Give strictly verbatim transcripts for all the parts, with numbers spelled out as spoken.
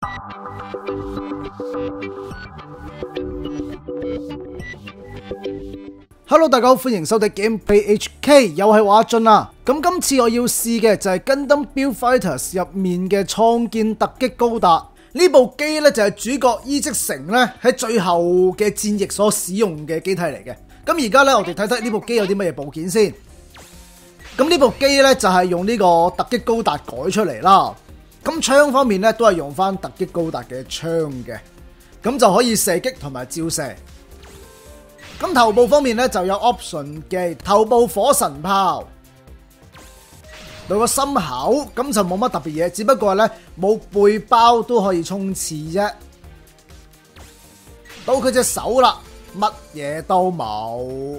Hello， 大家好，歡迎收睇 Gameplay H K， 又係我阿俊啊。咁今次我要試嘅就係 Gundam Build Fighters 入面嘅創建突擊高達呢部機呢，就係主角伊織城呢喺最後嘅戰役所使用嘅機體嚟嘅。咁而家呢，我哋睇睇呢部機有啲乜嘢部件先。咁呢部機呢，就係用呢個突擊高達改出嚟啦。咁槍方面呢，都係用翻突擊高達嘅槍嘅，咁就可以射擊同埋照射。咁頭部方面咧就有 option 嘅頭部火神炮，到個心口咁就冇乜特別嘢，只不過咧冇背包都可以衝刺啫。到佢隻手啦，乜嘢都冇。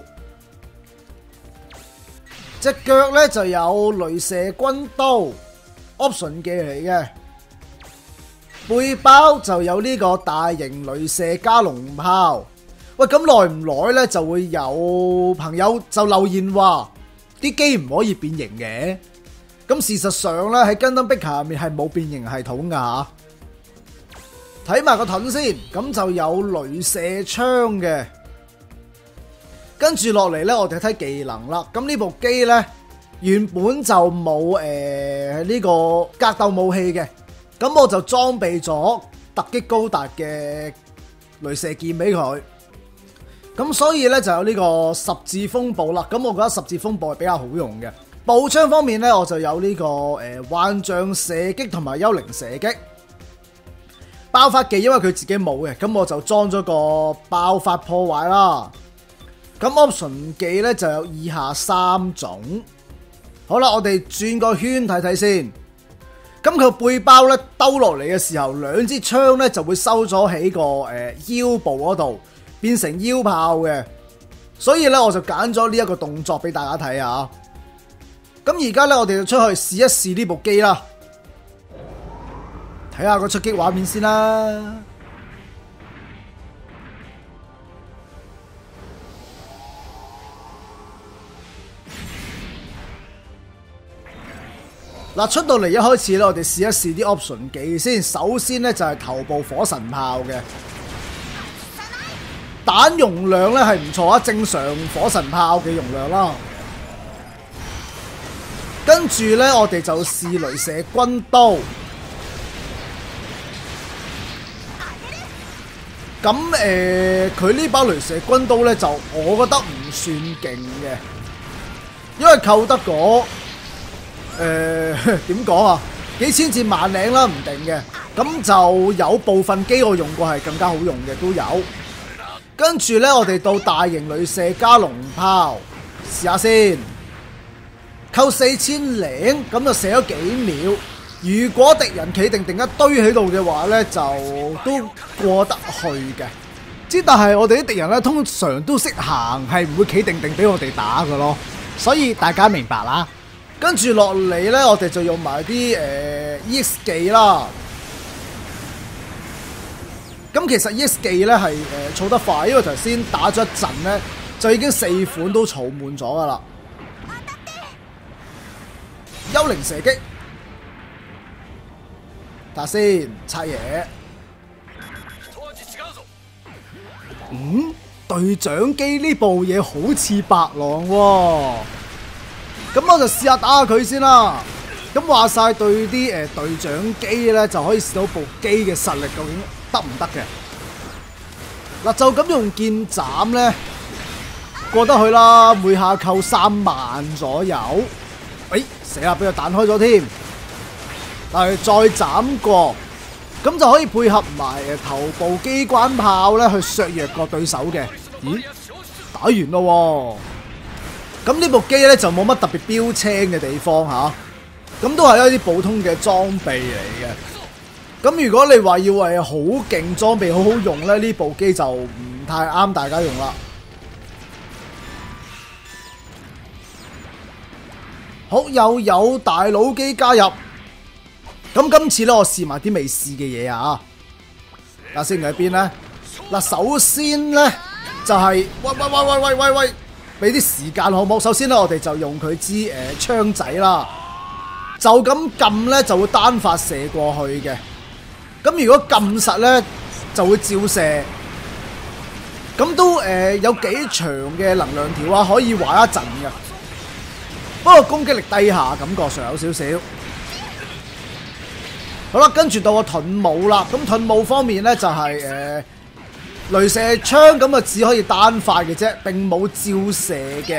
隻腳咧就有雷射軍刀 option 嘅嚟嘅，背包就有呢個大型雷射加農炮。喂，咁耐唔耐咧就會有朋友就留言話啲機唔可以變形嘅。咁事實上咧喺 Gundam Breaker 入面係冇變形系統噶吓。睇埋個盾先，咁就有雷射槍嘅。跟住落嚟咧，我哋睇技能啦。咁呢部機咧原本就冇誒呢個格鬥武器嘅，咁我就裝備咗突擊高達嘅雷射劍俾佢。咁所以咧就有呢個十字風暴啦，咁我覺得十字風暴係比較好用嘅。步槍方面咧，我就有呢、這個誒、呃、幻象射擊同埋幽靈射擊。爆發技因為佢自己冇嘅，咁我就裝咗個爆發破壞啦。咁 option 技咧就有以下三種。好啦，我哋轉個圈睇睇先。咁佢背包咧兜落嚟嘅時候，兩支槍咧就會收咗喺個誒、呃、腰部嗰度。變成腰炮嘅，所以咧我就揀咗呢一個動作俾大家睇下。咁而家咧我哋就出去試一試呢部機啦，睇下個出擊畫面先啦。嗱，出到嚟一開始咧，我哋試一試啲 option 技先。首先咧就係頭部火神炮嘅。彈容量咧係唔錯啊，正常火神炮嘅容量啦。跟住咧，我哋就試雷射軍刀。咁誒，佢呢把雷射軍刀咧，就我覺得唔算勁嘅，因為扣得嗰誒點講啊，幾千至萬零啦，唔定嘅。咁就有部分機我用過係更加好用嘅都有。跟住咧，我哋到大型雷射加農炮，試下先，扣四千零，咁就射咗幾秒。如果敵人企定定一堆喺度嘅話咧，就都過得去嘅。之但係我哋啲敵人咧，通常都識行，係唔會企定定俾我哋打㗎咯。所以大家明白啦。跟住落嚟咧，我哋就用埋啲誒 E X 技啦。咁其實 E X 技咧係誒儲得快，因為頭先打咗一陣咧，就已經四款都儲滿咗噶啦。幽靈射擊，睇下先，拆嘢。嗯，隊長機呢部嘢好似白狼喎，咁我就試下打下佢先啦。咁話晒對啲誒隊長機咧，就可以試到部機嘅實力究竟得唔得嘅？嗱，就咁用劍斬咧，過得去啦，每下扣三萬左右。誒，死啦，俾佢彈開咗添。但係再斬過，咁就可以配合埋誒頭部機關炮咧，去削弱個對手嘅。咦，打完咯喎！咁呢部機咧就冇乜特別標青嘅地方吓。咁都係一啲普通嘅裝備嚟嘅。咁如果你話要係好勁裝備好好用咧，呢部機就唔太啱大家用啦。好，又有大佬機加入。咁今次咧，我試埋啲未試嘅嘢啊！嗱，先喺邊咧？嗱，首先咧就係、是、喂喂喂喂喂喂喂，俾啲時間好冇？首先咧，我哋就用佢支誒槍仔啦。就咁撳咧，就會單發射過去嘅。 咁如果撳實咧，就會照射。咁都誒、呃、有幾長嘅能量條啊，可以玩一陣嘅。不過攻擊力低下，感覺上有少少。好啦，跟住到個盾武啦。咁盾武方面咧就係、是、誒、呃、雷射槍咁啊，只可以單發嘅啫，並冇照射嘅。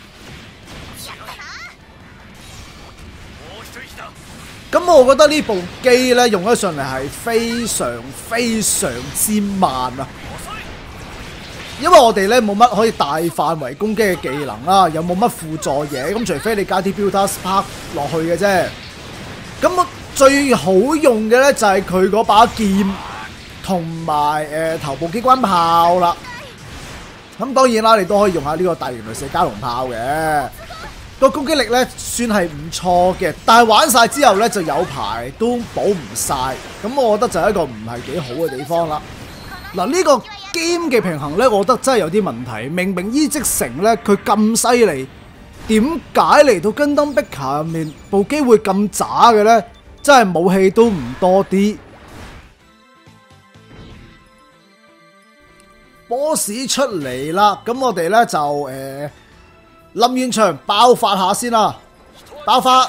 咁我覺得呢部機咧用得上嚟係非常非常之慢啊！因為我哋咧冇乜可以大範圍攻擊嘅技能啦，又冇乜輔助嘢，咁除非你加啲 Builder Spark 落去嘅啫。咁最好用嘅咧就係佢嗰把劍同埋誒頭部機關炮啦。咁當然啦，你都可以用下呢個大型雷射加農炮嘅。個攻擊力咧算係唔錯嘅，但係玩晒之後咧就有排都補唔晒，咁我覺得就係一個唔係幾好嘅地方啦。嗱，呢個 game 嘅平衡咧，我覺得真係有啲問題。明明伊積城咧佢咁犀利，點解嚟到跟登壁卡入面部機會咁渣嘅咧？真係武器都唔多啲。boss 出嚟啦，咁我哋咧就誒。呃臨完場爆發下先啦，爆發！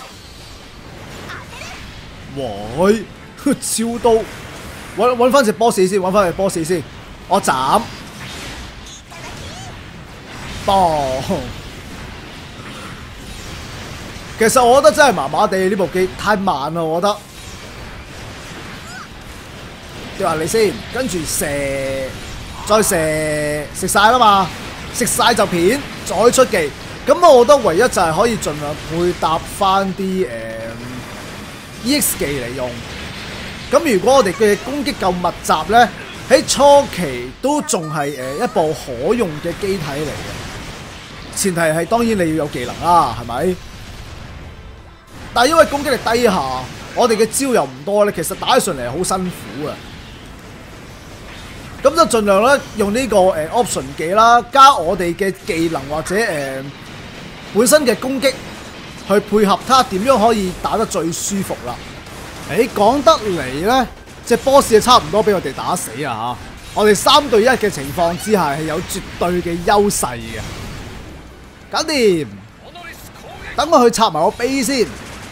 喂，超刀！搵搵翻隻 boss 先，搵翻隻 boss 先，我斬！嘣！其實我覺得真係麻麻地，呢部機太慢啦，我覺得。掉下你先，跟住射，再射，食晒啦嘛，食晒就片，再出技。咁我覺得唯一就係可以盡量配搭翻啲誒 E X 技嚟用。咁如果我哋嘅攻擊夠密集咧，喺初期都仲係誒一部可用嘅機體嚟嘅。前提係當然你要有技能啦，係咪？但係因為攻擊力低下，我哋嘅招又唔多咧，其實打起上嚟好辛苦啊。咁就盡量咧用呢個誒 option 技啦，加我哋嘅技能或者誒。呃本身嘅攻擊去配合，睇下點樣可以打得最舒服啦。誒，講得嚟咧，隻 boss 就差唔多俾我哋打死啊！嚇，我哋三對一嘅情況之下係有絕對嘅優勢嘅。搞掂，等我去插埋個碑先。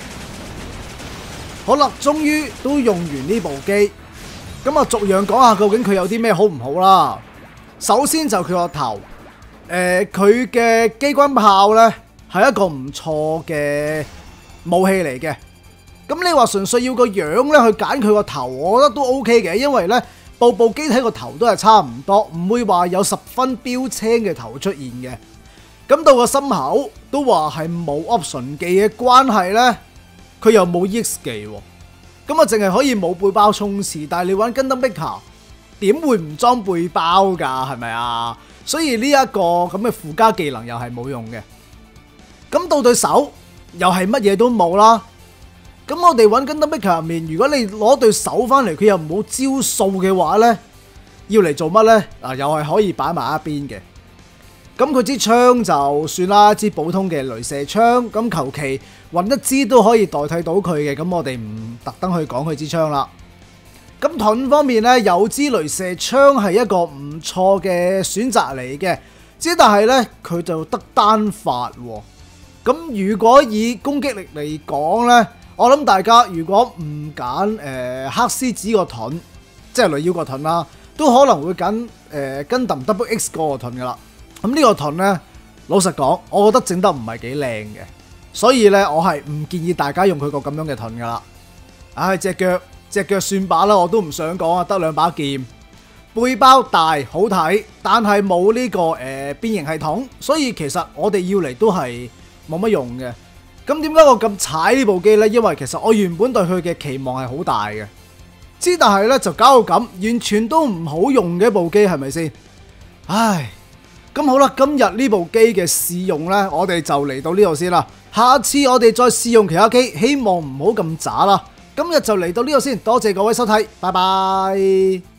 好啦，終於都用完呢部機，咁啊逐樣講下究竟佢有啲咩好唔好啦。首先就佢個頭，誒佢嘅機關炮咧。係一個唔錯嘅武器嚟嘅，咁你話純粹要個樣咧去揀佢個頭，我覺得都 OK 嘅，因為咧部部機體個頭都係差唔多，唔會話有十分標青嘅頭出現嘅。咁到個心口都話係冇 option 技嘅關係咧，佢又冇 E X 技喎，咁啊淨係可以冇背包衝刺，但係你玩跟登壁卡點會唔裝背包㗎？係咪啊？所以呢一個咁嘅附加技能又係冇用嘅。咁到對手又係乜嘢都冇啦。咁我哋揾跟登壁卡入面，如果你攞對手翻嚟，佢又冇招數嘅話呢，要嚟做乜呢？嗱，又係可以擺埋一邊嘅。咁佢支槍就算啦，一支普通嘅雷射槍，咁求其揾一支都可以代替到佢嘅。咁我哋唔特登去講佢支槍啦。咁盾方面呢，有支雷射槍係一個唔錯嘅選擇嚟嘅，之但係呢，佢就得單發喎。咁如果以攻擊力嚟講呢，我諗大家如果唔揀誒黑獅子個盾，即係女妖個盾啦，都可能會揀誒跟登 Double X 嗰個盾噶啦。咁呢個盾呢，老實講，我覺得整得唔係幾靚嘅，所以呢，我係唔建議大家用佢個咁樣嘅盾噶啦。唉，隻腳隻腳算把啦，我都唔想講啊，得兩把劍，背包大好睇，但係冇呢個誒、呃、變形系統，所以其實我哋要嚟都係冇乜用嘅。咁點解我咁踩呢部機呢？因為其實我原本對佢嘅期望係好大嘅，之但係呢，就搞到咁，完全都唔好用嘅一部機，係咪先？唉，咁好啦，今日呢部機嘅試用呢，我哋就嚟到呢度先啦。下次我哋再試用其他機，希望唔好咁渣啦。今日就嚟到呢度先，多謝各位收睇，拜拜。